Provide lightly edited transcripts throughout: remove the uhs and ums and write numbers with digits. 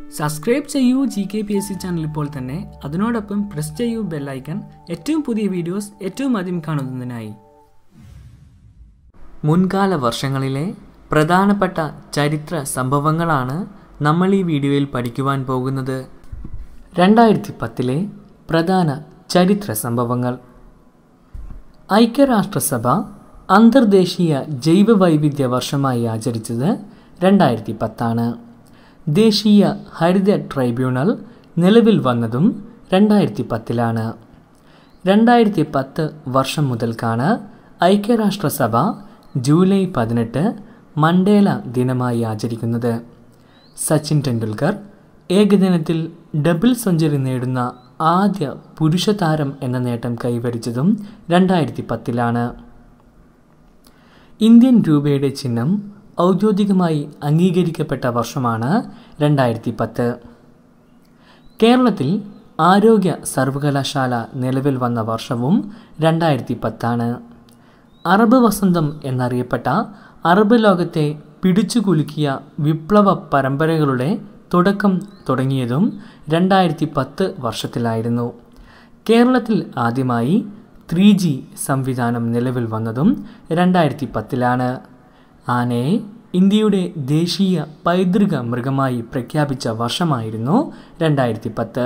Subscribe ചെയ്യൂ GKPSC channel ഇപ്പോൾ തന്നെ. അതിനോടൊപ്പം പ്രസ് ചെയ്യൂ ബെൽ ഐക്കൺ ഏറ്റവും പുതിയ വീഡിയോസ് ഏറ്റവും ആദ്യം കാണുന്നതിനായി. മുൻകാല വർഷങ്ങളിലെ പ്രധാനപ്പെട്ട ചരിത്ര സംഭവങ്ങളാണ് നമ്മൾ ഈ വീഡിയോയിൽ പഠിക്കുവാൻ പോകുന്നത്. 2010 പ്രധാന ചരിത്ര സംഭവങ്ങൾ. ഐക്യരാഷ്ട്രസഭ അന്തർദേശീയ ജൈവവൈവിധ്യ വർഷമായി ആചരിച്ചത് 2010. ദേശീയ ഹരിത ട്രൈബ്യൂണൽ നിലവിൽ വന്നതും 2010. 2010 വർഷം മുതൽക്കാണ് ഐക്യരാഷ്ട്രസഭ ജൂലൈ 18 മണ്ടേല ദിനമായി ആചരിക്കുന്നത്. സച്ചിൻ ടെണ്ടുൽക്കർ ഏകദിനത്തിൽ ഡബിൾ സെഞ്ചുറി നേടുന്ന ആദ്യ പുരുഷ താരം എന്ന നേട്ടം കൈവരിച്ചതും 2010. ഇന്ത്യൻ രൂപയുടെ ചിഹ്നം ഔദ്യോഗികമായി അംഗീകരിക്കപ്പെട്ട വർഷമാണ് 2010. കേരളത്തിൽ ആരോഗ്യ സർവകലാശാല നിലവിൽ വന്ന വർഷവും 2010. അറബ് വസന്തം എന്നറിയപ്പെട്ട അറബ് ലോകത്തെ പിടിച്ചുകുലുക്കിയ വിപ്ലവ പരമ്പരകളുടെ തുടക്കം തുടങ്ങിയതും 2010 വർഷത്തിലായിരുന്നു. കേരളത്തിൽ ആദ്യമായി 3G സംവിധാനം നിലവിൽ വന്നതും 2010. ആനയെ ഇന്ത്യയുടെ ദേശീയ പൈതൃക മൃഗമായി പ്രഖ്യാപിച്ച വർഷമായിരുന്നു 2010.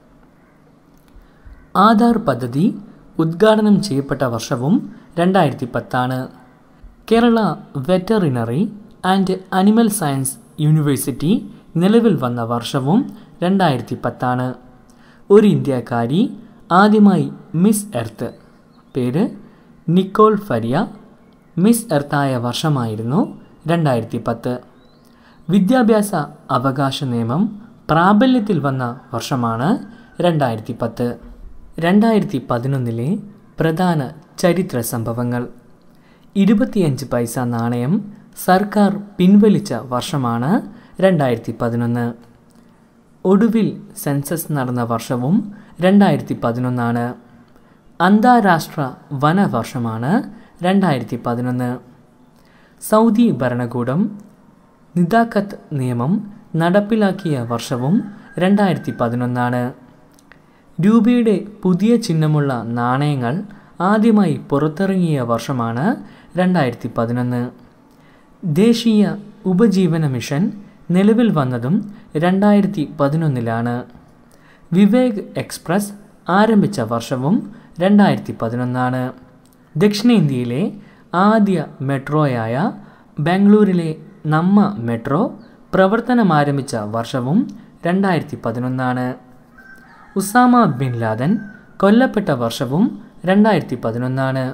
ആധാർ പദ്ധതി ഉദ്ഘാടനം ചെയ്യപ്പെട്ട വർഷവും 2010. Kerala veterinary and animal science university നിലവിൽ വന്ന വർഷവും 2010. ഒരു ഇന്ത്യക്കാരി ആദ്യമായി മിസ് എർത്ത്, പേര് നിക്കോൾ ഫരിയ, മിസ് എർത്തായ വർഷമായിരുന്നു 2010. വിദ്യാഭ്യാസ അവകാശ നിയമം പ്രാബല്യത്തിൽ വന്ന വർഷമാണ് 2010. 2011 പ്രധാന ചരിത്ര സംഭവങ്ങൾ. 25 പൈസ നാണയം സർക്കാർ പിൻവലിച്ച വർഷമാണ് 2011. ഒടുവിൽ സെൻസസ് നടന്ന വർഷവും 2011. അന്താരാഷ്ട്ര വനവർഷമാണ് 2011. സൗദി ഭരണകൂടം നിദാഖത്ത് നിയമം നടപ്പിലാക്കിയ വർഷവും 2011. രൂപയുടെ പുതിയ ചിഹ്നമുള്ള നാണയങ്ങൾ ആദ്യമായി പുറത്തിറങ്ങിയ വർഷമാണ് 2011. ദേശീയ ഉപജീവന മിഷൻ നിലവിൽ വന്നതും 2011. വിവേക് എക്സ്പ്രസ് ആരംഭിച്ച വർഷവും 2011. ദക്ഷിണേന്ത്യയിലെ ആദ്യ മെട്രോയായ ബാംഗ്ലൂരിലെ നമ്മ മെട്രോ പ്രവർത്തനമാരംഭിച്ച വർഷവും 2011. ഉസാമ ബിൻ ലാദൻ കൊല്ലപ്പെട്ട വർഷവും 2011.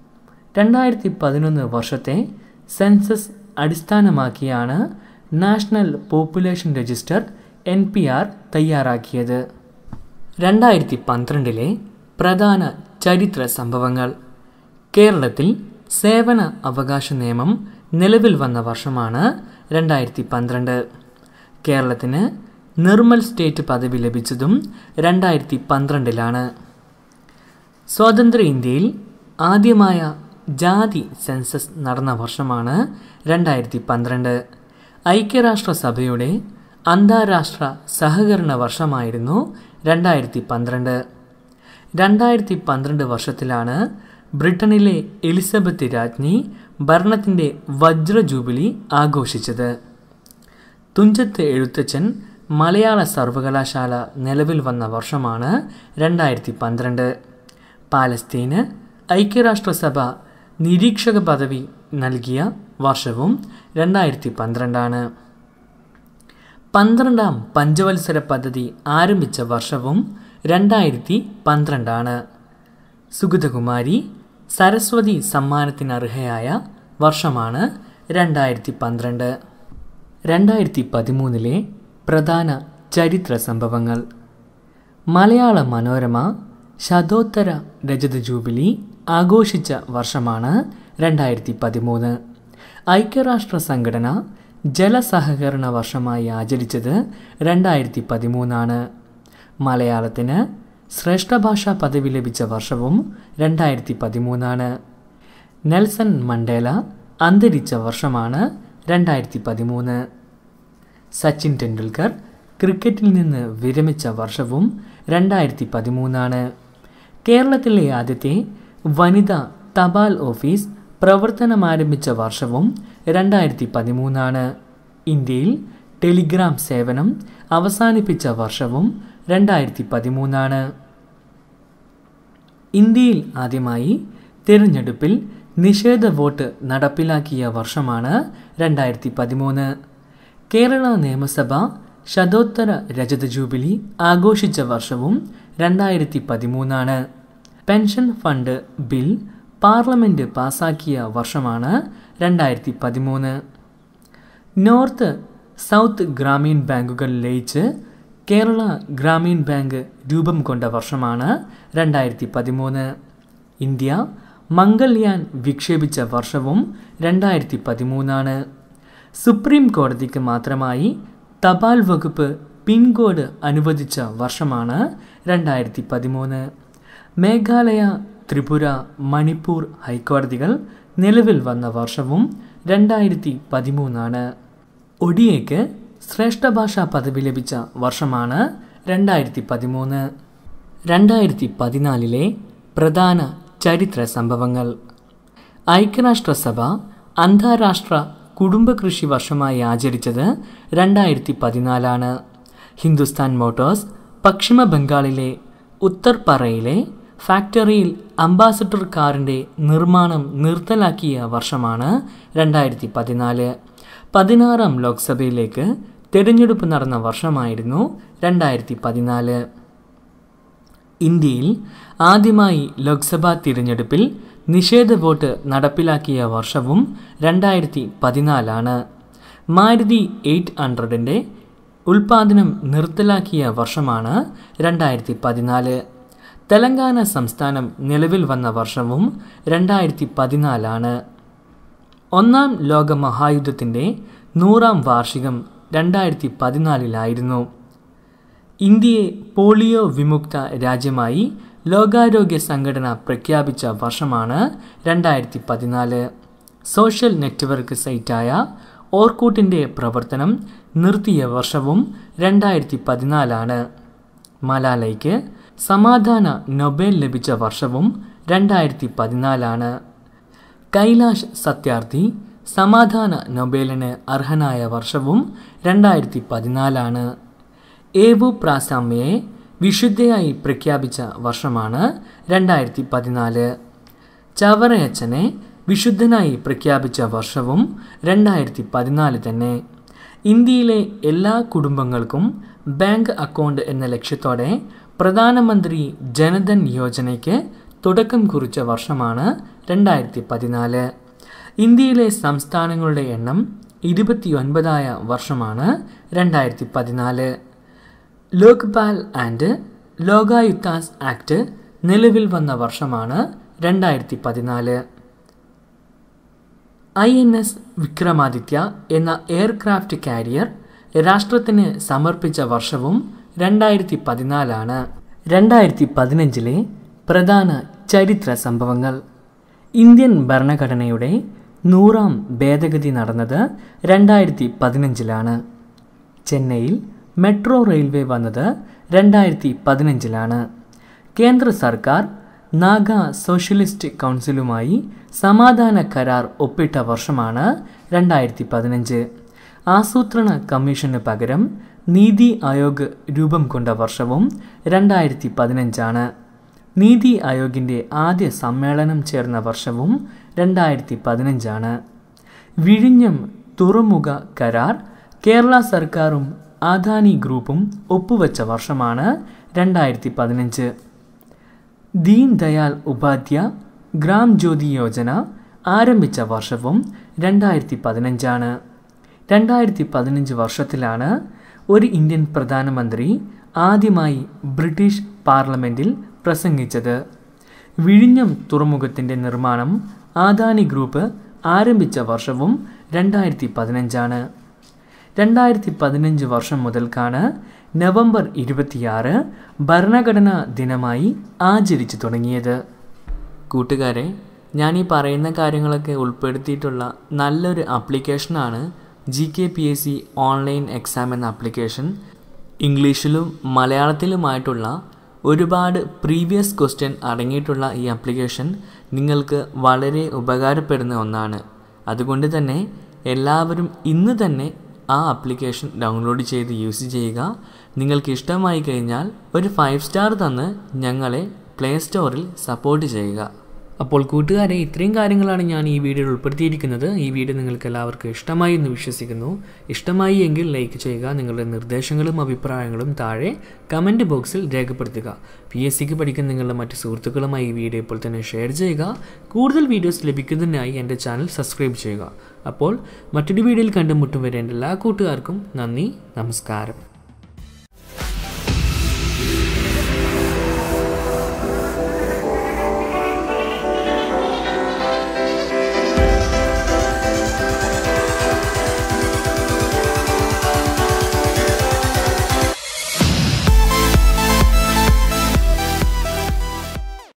2011 വർഷത്തെ സെൻസസ് അടിസ്ഥാനമാക്കിയാണ് നാഷണൽ പോപ്പുലേഷൻ രജിസ്റ്റർ NPR തയ്യാറാക്കിയത്. 2012 പ്രധാന ചരിത്ര സംഭവങ്ങൾ. കേരളത്തിൽ സേവന അവകാശ നിയമം നിലവിൽ വന്ന വർഷമാണ് 2012. കേരളത്തിന് നിർമ്മൽ സ്റ്റേറ്റ് പദവി ലഭിച്ചതും 2012. സ്വതന്ത്ര ഇന്ത്യയിൽ ആദ്യമായ ജാതി സെൻസസ് നടന്ന വർഷമാണ് 2012. ഐക്യരാഷ്ട്രസഭയുടെ അന്താരാഷ്ട്ര സഹകരണ വർഷമായിരുന്നു 2012. 2012 വർഷത്തിലാണ് ബ്രിട്ടനിലെ എലിസബത്ത് രാജ്ഞി ഭരണത്തിൻ്റെ വജ്ര ജൂബിലി ആഘോഷിച്ചത്. തുഞ്ചത്ത് എഴുത്തച്ഛൻ മലയാള സർവകലാശാല നിലവിൽ വന്ന വർഷമാണ് 2012. പാലസ്തീന് ഐക്യരാഷ്ട്രസഭ നിരീക്ഷക പദവി നൽകിയ വർഷവും 2012. 12ാം പഞ്ചവത്സര പദ്ധതി ആരംഭിച്ച വർഷവും 2012. സുഗതകുമാരി സരസ്വതി സമ്മാനത്തിനർഹയായ വർഷമാണ് 2012. 2013 പ്രധാന ചരിത്ര സംഭവങ്ങൾ. മലയാള മനോരമ ശതോത്തര രജത ജൂബിലി ആഘോഷിച്ച വർഷമാണ് 2013. ഐക്യരാഷ്ട്ര സംഘടന ജലസഹകരണ വർഷമായി ആചരിച്ചത് 2013. മലയാളത്തിന് ശ്രേഷ്ഠ ഭാഷാ പദവി ലഭിച്ച വർഷവും 2013. നെൽസൺ മണ്ടേല അന്തരിച്ച വർഷമാണ് 2013. സച്ചിൻ ടെണ്ടുൽക്കർ ക്രിക്കറ്റിൽ നിന്ന് വിരമിച്ച വർഷവും 2013. കേരളത്തിലെ ആദ്യത്തെ വനിതാ തപാൽ ഓഫീസ് പ്രവർത്തനമാരംഭിച്ച വർഷവും 2013. ഇന്ത്യയിൽ ടെലിഗ്രാം സേവനം അവസാനിപ്പിച്ച വർഷവും 2013. ഇന്ത്യയിൽ ആദ്യമായി തിരഞ്ഞെടുപ്പിൽ നിഷേധ വോട്ട് നടപ്പിലാക്കിയ വർഷമാണ് 2013. കേരള നിയമസഭ ശതോത്തര രജത ജൂബിലി ആഘോഷിച്ച വർഷവും 2013. പെൻഷൻ ഫണ്ട് ബിൽ പാർലമെൻറ്റ് പാസാക്കിയ വർഷമാണ് 2013. നോർത്ത് സൗത്ത് ഗ്രാമീൺ ബാങ്കുകൾ ലയിച്ച് കേരള ഗ്രാമീൺ ബാങ്ക് രൂപം കൊണ്ട വർഷമാണ് 2013. ഇന്ത്യ മംഗൾയാൻ വിക്ഷേപിച്ച വർഷവും 2013. സുപ്രീം കോടതിക്ക് മാത്രമായി തപാൽ വകുപ്പ് പിൻകോഡ് അനുവദിച്ച വർഷമാണ് 2013. മേഘാലയ, ത്രിപുര, മണിപ്പൂർ ഹൈക്കോടതികൾ നിലവിൽ വന്ന വർഷവും 2013. ഒഡിയയ്ക്ക് ശ്രേഷ്ഠ ഭാഷാ പദവി ലഭിച്ച വർഷമാണ് 2013. 2014 പ്രധാന ചരിത്ര സംഭവങ്ങൾ. ഐക്യരാഷ്ട്രസഭ അന്താരാഷ്ട്ര കുടുംബകൃഷി വർഷമായി ആചരിച്ചത് 2014. ഹിന്ദുസ്ഥാൻ മോട്ടോഴ്സ് പശ്ചിമ ബംഗാളിലെ ഉത്തർപറയിലെ ഫാക്ടറിയിൽ അംബാസഡർ കാറിൻ്റെ നിർമ്മാണം നിർത്തലാക്കിയ വർഷമാണ് 2014. 16ാം ലോക്സഭയിലേക്ക് തിരഞ്ഞെടുപ്പ് നടന്ന വർഷമായിരുന്നു 2014. ഇന്ത്യയിൽ ആദ്യമായി ലോക്സഭാ തിരഞ്ഞെടുപ്പിൽ നിഷേധ വോട്ട് നടപ്പിലാക്കിയ വർഷവും 2014. മാരുതി 800ൻ്റെ ഉൽപ്പാദനം നിർത്തലാക്കിയ വർഷമാണ് 2014. തെലങ്കാന സംസ്ഥാനം നിലവിൽ വന്ന വർഷവും 2014. ഒന്നാം ലോക മഹായുദ്ധത്തിൻ്റെ 100ാം വാർഷികം 2014 ഇന്ത്യയെ പോളിയോ വിമുക്ത രാജ്യമായി ലോകാരോഗ്യ സംഘടന പ്രഖ്യാപിച്ച വർഷമാണ് 2014. സോഷ്യൽ നെറ്റ്വർക്ക് സൈറ്റായ ഓർക്കൂട്ടിൻ്റെ പ്രവർത്തനം നിർത്തിയ വർഷവും 2014. മലാലയ്ക്ക് സമാധാന നൊബേൽ ലഭിച്ച വർഷവും 2014. കൈലാഷ് സത്യാർത്ഥി സമാധാന നൊബേലിന് അർഹനായ വർഷവും 2014. ഏവു പ്രാസാമ്യയെ വിശുദ്ധയായി പ്രഖ്യാപിച്ച വർഷമാണ് 2014. ചവറയച്ചനെ വിശുദ്ധനായി പ്രഖ്യാപിച്ച വർഷവും 2014 തന്നെ. ഇന്ത്യയിലെ എല്ലാ കുടുംബങ്ങൾക്കും ബാങ്ക് അക്കൗണ്ട് എന്ന ലക്ഷ്യത്തോടെ പ്രധാനമന്ത്രി ജനധൻ യോജനയ്ക്ക് തുടക്കം കുറിച്ച വർഷമാണ് 2014. ഇന്ത്യയിലെ സംസ്ഥാനങ്ങളുടെ എണ്ണം 29ആയ വർഷമാണ് 2014. ലോക്പാൽ ആൻഡ് ലോകായുക്താസ് ആക്ട് നിലവിൽ വന്ന വർഷമാണ് 2014. INS വിക്രമാദിത്യ എന്ന എയർക്രാഫ്റ്റ് കാരിയർ രാഷ്ട്രത്തിന് സമർപ്പിച്ച വർഷവും 2014. 2015 പ്രധാന ചരിത്ര സംഭവങ്ങൾ. ഇന്ത്യൻ ഭരണഘടനയുടെ 100ാം ഭേദഗതി നടന്നത് 2015. ചെന്നൈയിൽ മെട്രോ റെയിൽവേ വന്നത് 2015. കേന്ദ്ര സർക്കാർ നാഗ സോഷ്യലിസ്റ്റ് കൗൺസിലുമായി സമാധാന കരാർ ഒപ്പിട്ട വർഷമാണ് 2015. ആസൂത്രണ കമ്മീഷന് പകരം നീതി ആയോഗ് രൂപം കൊണ്ട വർഷവും 2015. നീതി ആയോഗിൻ്റെ ആദ്യ സമ്മേളനം ചേർന്ന വർഷവും 2015. വിഴിഞ്ഞം തുറമുഖ കരാർ കേരള സർക്കാരും അദാനി ഗ്രൂപ്പും ഒപ്പുവെച്ച വർഷമാണ് 2015. ദീൻ ദയാൽ ഉപാധ്യ ഗ്രാം ജ്യോതി യോജന ആരംഭിച്ച വർഷവും 2015. 2015 വർഷത്തിലാണ് ഒരു ഇന്ത്യൻ പ്രധാനമന്ത്രി ആദ്യമായി ബ്രിട്ടീഷ് പാർലമെൻറ്റിൽ പ്രസംഗിച്ചത്. വിഴിഞ്ഞം തുറമുഖത്തിൻ്റെ നിർമ്മാണം അദാനി ഗ്രൂപ്പ് ആരംഭിച്ച വർഷവും 2015. 2015 വർഷം മുതൽക്കാണ് നവംബർ 26 ഭരണഘടനാ ദിനമായി ആചരിച്ചു തുടങ്ങിയത്. കൂട്ടുകാരെ, ഞാനീ പറയുന്ന കാര്യങ്ങളൊക്കെ ഉൾപ്പെടുത്തിയിട്ടുള്ള നല്ലൊരു ആപ്ലിക്കേഷനാണ് GKPSC ഓൺലൈൻ എക്സാം എന്ന ആപ്ലിക്കേഷൻ. ഇംഗ്ലീഷിലും മലയാളത്തിലുമായിട്ടുള്ള ഒരുപാട് പ്രീവിയസ് ക്വസ്റ്റ്യൻ അടങ്ങിയിട്ടുള്ള ഈ ആപ്ലിക്കേഷൻ നിങ്ങൾക്ക് വളരെ ഉപകാരപ്പെടുന്ന ഒന്നാണ്. അതുകൊണ്ട് തന്നെ എല്ലാവരും ഇന്ന് തന്നെ ആ ആപ്ലിക്കേഷൻ ഡൗൺലോഡ് ചെയ്ത് യൂസ് ചെയ്യുക. നിങ്ങൾക്ക് ഇഷ്ടമായി കഴിഞ്ഞാൽ ഒരു 5 സ്റ്റാർ തന്ന് ഞങ്ങളെ പ്ലേ സ്റ്റോറിൽ സപ്പോർട്ട് ചെയ്യുക. അപ്പോൾ കൂട്ടുകാരെ, ഇത്രയും കാര്യങ്ങളാണ് ഞാൻ ഈ വീഡിയോയിൽ ഉൾപ്പെടുത്തിയിരിക്കുന്നത്. ഈ വീഡിയോ നിങ്ങൾക്ക് എല്ലാവർക്കും ഇഷ്ടമായി എന്ന് വിശ്വസിക്കുന്നു. ഇഷ്ടമായി എങ്കിൽ ലൈക്ക് ചെയ്യുക. നിങ്ങളുടെ നിർദ്ദേശങ്ങളും അഭിപ്രായങ്ങളും താഴെ കമൻറ്റ് ബോക്സിൽ രേഖപ്പെടുത്തുക. PSCക്ക് പഠിക്കുന്ന നിങ്ങളുടെ മറ്റ് സുഹൃത്തുക്കളുമായി ഈ വീഡിയോ ഇപ്പോൾ തന്നെ ഷെയർ ചെയ്യുക. കൂടുതൽ വീഡിയോസ് ലഭിക്കുന്നതിനായി എൻ്റെ ചാനൽ സബ്സ്ക്രൈബ് ചെയ്യുക. അപ്പോൾ മറ്റൊരു വീഡിയോയിൽ കണ്ടുമുട്ടും വരെ എൻ്റെ എല്ലാ കൂട്ടുകാർക്കും നന്ദി, നമസ്കാരം.